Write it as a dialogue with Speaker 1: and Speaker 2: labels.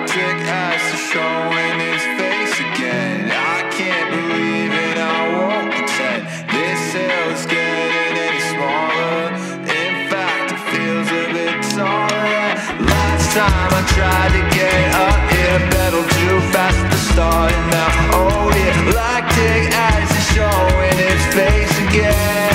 Speaker 1: lactic acid showing its face again. I can't believe it, I won't pretend this hill is getting any smaller. In fact, it feels a bit taller. Last time I tried to get up here, pedaled too fast at the start, and now oh yeah, lactic acid showing its face again.